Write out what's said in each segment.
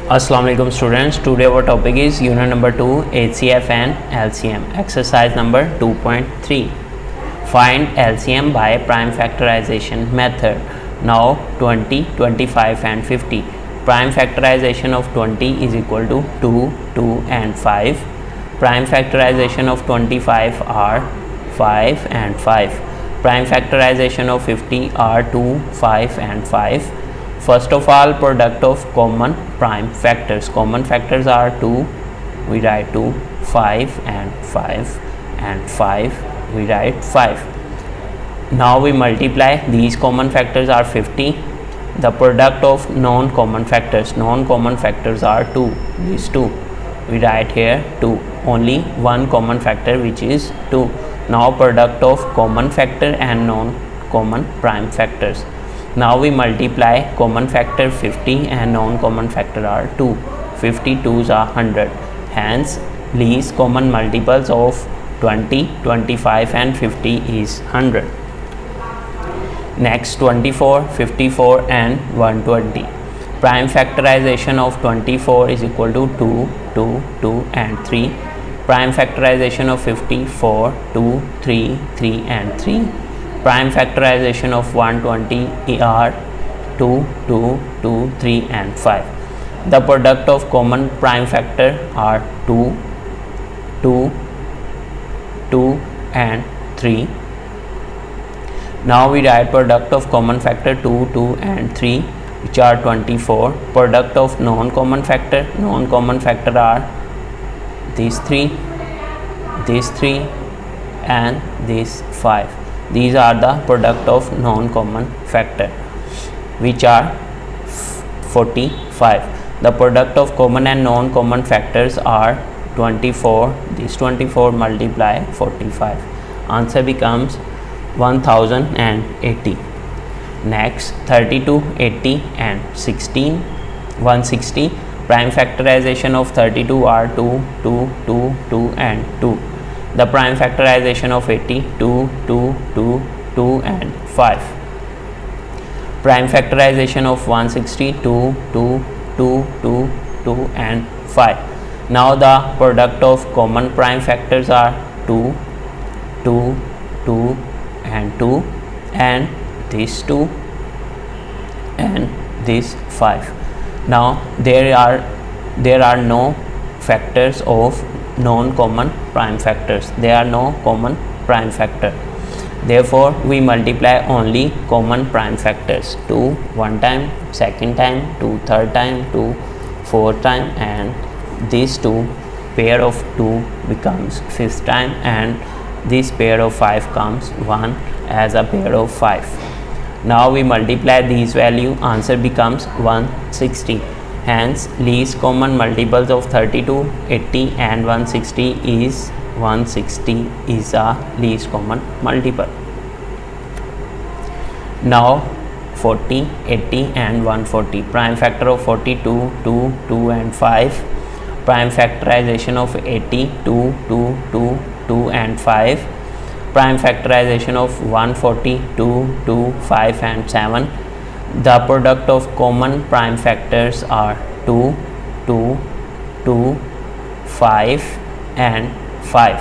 Assalamualaikum students. Today our topic is unit number 2 HCF and LCM. Exercise number 2.3. Find LCM by prime factorization method. Now 20, 25 and 50. Prime factorization of 20 is equal to 2, 2 and 5. Prime factorization of 25 are 5 and 5. Prime factorization of 50 are 2, 5 and 5. First of all, product of common prime factors. Common factors are 2, we write 2, 5 and 5 and 5, we write 5. Now we multiply these common factors are 50. The product of non-common factors. Non-common factors are 2, these 2. We write here 2. Only one common factor which is 2. Now product of common factor and non-common prime factors. Now we multiply common factor 50 and non-common factor are 2. 50 2s are 100. Hence least common multiples of 20, 25 and 50 is 100. Next 24, 54 and 120. Prime factorization of 24 is equal to 2, 2, 2 and 3. Prime factorization of 54, 2, 3, 3 and 3. Prime factorization of 120 are 2, 2, 2, 3 and 5. The product of common prime factor are 2, 2, 2 and 3. Now we write product of common factor 2, 2 and 3 which are 24. Product of non-common factor. Non-common factor are these 3 and these 5. These are the product of non-common factor which are 45. The product of common and non-common factors are 24. These 24 multiply 45. Answer becomes 1080. Next 32, 80 and 16. 160. Prime factorization of 32 are 2, 2, 2, 2 and 2. The prime factorization of 80 2, 2, 2, 2 and 5. Prime factorization of 160 2, 2, 2, 2, 2 and 5. Now the product of common prime factors are 2, 2, 2 and 2 and these 2 and this 5. Now there are no factors of non-common prime factors. There are no common prime factor. Therefore we multiply only common prime factors. 2 one time, second time, 2 third time, 2 fourth time and these 2 pair of 2 becomes fifth time and this pair of 5 comes 1 as a pair of 5. Now we multiply these value, answer becomes 160. Hence least common multiples of 32, 80 and 160 is 160 is a least common multiple. Now 40, 80 and 140. Prime factor of 40 2, 2, 2 and 5. Prime factorization of 80 2, 2, 2, 2 and 5. Prime factorization of 140 2, 2, 5 and 7. The product of common prime factors are 2, 2, 2, 5 and 5.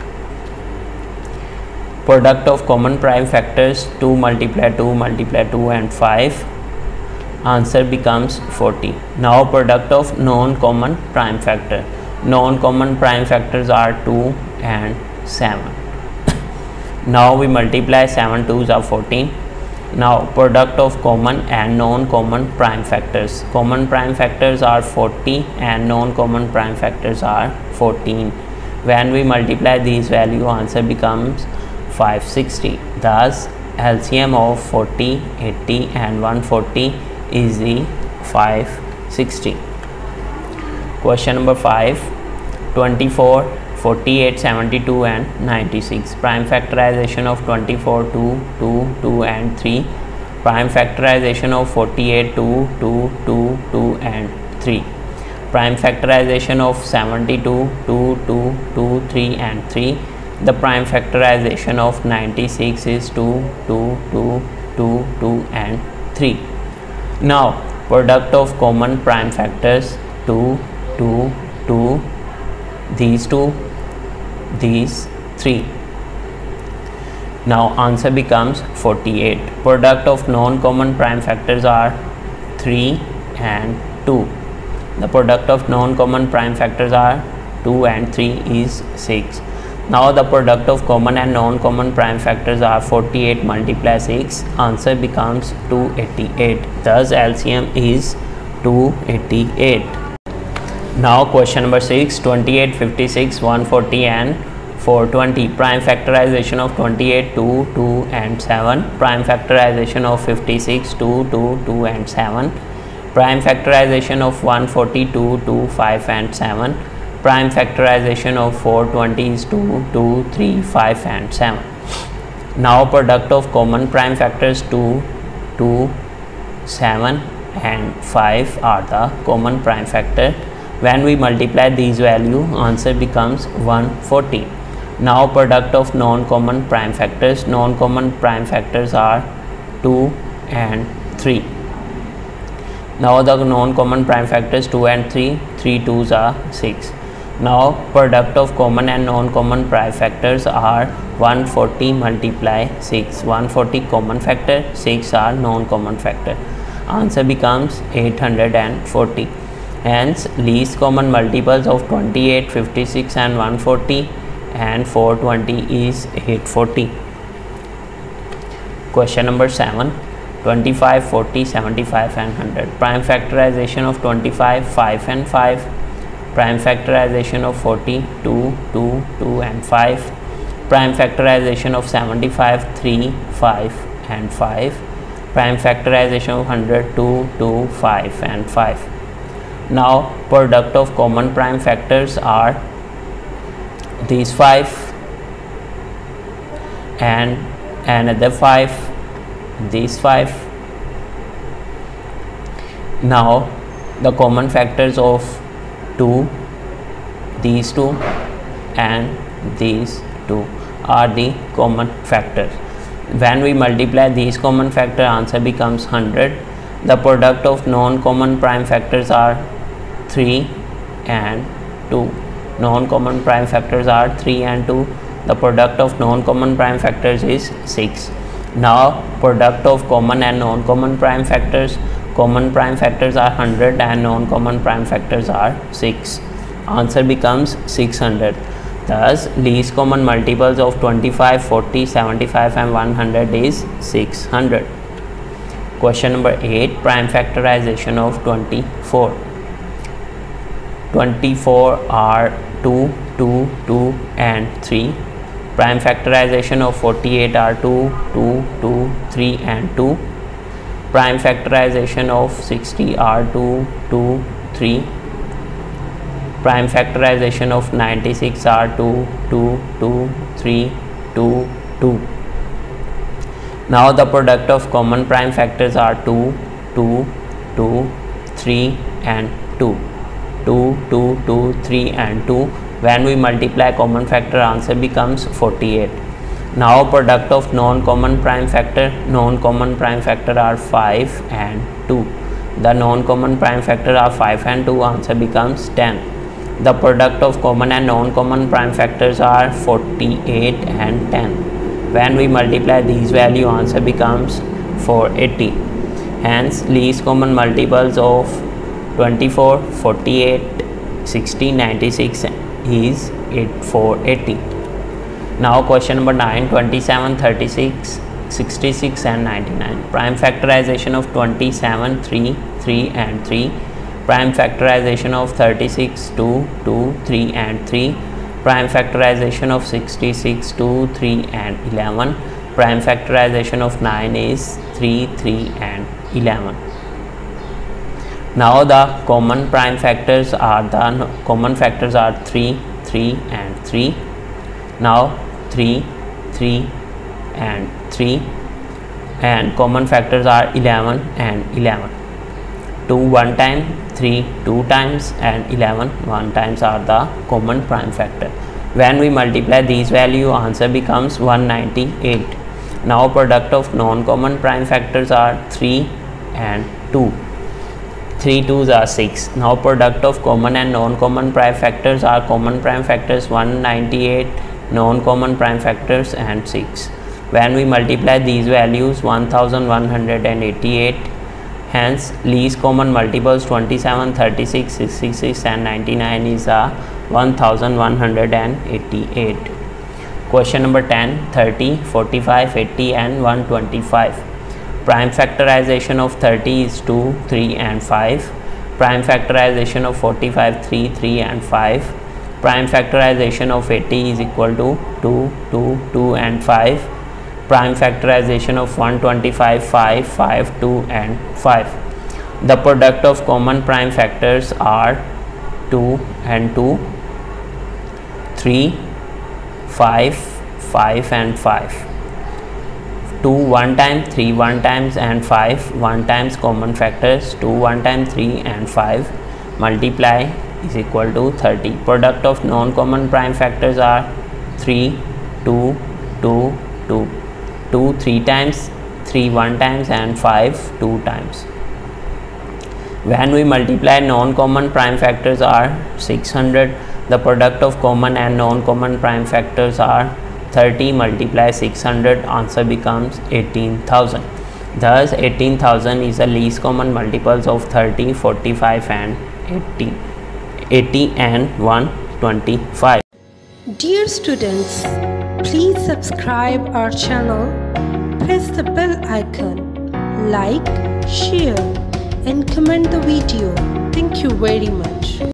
Product of common prime factors 2 multiply 2 multiply 2 and 5. Answer becomes 40. Now product of non-common prime factor. Non-common prime factors are 2 and 7. Now we multiply 7 2s are 14. Now product of common and non-common prime factors. Common prime factors are 40 and non-common prime factors are 14. When we multiply these value, answer becomes 560. Thus LCM of 40, 80 and 140 is the 560. Question number 5. 24, 48, 72 and 96. Prime factorization of 24 2, 2, 2 and 3. Prime factorization of 48 2, 2, 2, 2 and 3. Prime factorization of 72 2, 2, 2, 3 and 3. The prime factorization of 96 is 2, 2, 2, 2, 2 and 3. Now product of common prime factors. 2, 2, 2, these 2, these 3. Now answer becomes 48. Product of non-common prime factors are 3 and 2. The product of non-common prime factors are 2 and 3 is 6. Now the product of common and non-common prime factors are 48 multiply 6. Answer becomes 288. Thus LCM is 288. Now question number 6. 28, 56, 140 and 420. Prime factorization of 28, 2, 2 and 7. Prime factorization of 56, 2, 2, 2 and 7. Prime factorization of 142, 2, 5 and 7. Prime factorization of 420 is 2, 2, 3, 5 and 7. Now product of common prime factors 2, 2, 7 and 5 are the common prime factor. When we multiply these value, answer becomes 140. Now product of non-common prime factors. Non-common prime factors are 2 and 3. Now the non-common prime factors 2 and 3, 3 2s are 6. Now product of common and non-common prime factors are 140 multiply 6. 140 common factor, 6 are non-common factor. Answer becomes 840. Hence least common multiples of 28, 56 and 140 and 420 is 840. Question number 7. 25, 40, 75 and 100. Prime factorization of 25, 5 and 5. Prime factorization of 40, 2, 2, 2 and 5. Prime factorization of 75, 3, 5 and 5. Prime factorization of 100, 2, 2, 5 and 5. Now product of common prime factors are these 5 and another 5, these 5. Now the common factors of 2, these 2 and these 2 are the common factors. When we multiply these common factor, answer becomes 100. The product of non-common prime factors are 3 and 2. Non-common prime factors are 3 and 2. The product of non-common prime factors is 6. Now product of common and non-common prime factors. Common prime factors are 100 and non-common prime factors are 6. Answer becomes 600. Thus least common multiples of 25, 40, 75 and 100 is 600. Question number 8. Prime factorization of 24. 24 are 2, 2, 2 and 3. Prime factorization of 48 are 2, 2, 2, 3 and 2. Prime factorization of 60 are 2, 2, 3. Prime factorization of 96 are 2, 2, 2, 3, 2, 2. Now the product of common prime factors are 2, 2, 2, 3 and 2. 2, 2, 2, 3 and 2. When we multiply common factor, answer becomes 48. Now product of non-common prime factor. Non-common prime factor are 5 and 2. The non-common prime factor are 5 and 2. Answer becomes 10. The product of common and non-common prime factors are 48 and 10. When we multiply these value, answer becomes 480. Hence least common multiples of 24, 48, 60, 96 is 480. Now question number 9. 27, 36, 66 and 99. Prime factorization of 27, 3, 3 and 3. Prime factorization of 36, 2, 2, 3 and 3. Prime factorization of 66, 2, 3 and 11. Prime factorization of 9 is 3, 3 and 11. Now the common prime factors are 3, 3 and 3. Now 3, 3 and 3 and common factors are 11 and 11. 2 one time, 3 2 times and 11 1 times are the common prime factor. When we multiply these value, answer becomes 198. Now product of non-common prime factors are 3 and 2. 3 2s are 6. Now product of common and non-common prime factors are common prime factors 198, non-common prime factors and 6. When we multiply these values 1188, hence least common multiples 27, 36, 66 and 99 is 1188. Question number 10, 30, 45, 80 and 125. Prime factorization of 30 is 2, 3 and 5. Prime factorization of 45, 3, 3 and 5. Prime factorization of 80 is equal to 2, 2, 2 and 5. Prime factorization of 125, 5, 5, 2 and 5. The product of common prime factors are 2 and 2, 3, 5, 5 and 5. 2 1 time, 3 1 times and 5 1 times common factors 2 1 time 3 and 5 multiply is equal to 30. Product of non-common prime factors are 3, 2, 2, 2. 2 3 times, 3 1 times and 5 2 times. When we multiply non-common prime factors are 600. The product of common and non-common prime factors are 30 multiply 600, answer becomes 18,000. Thus 18,000 is the least common multiples of 30, 45 and 80 and 125. Dear students, please subscribe our channel, press the bell icon, like, share and comment the video. Thank you very much.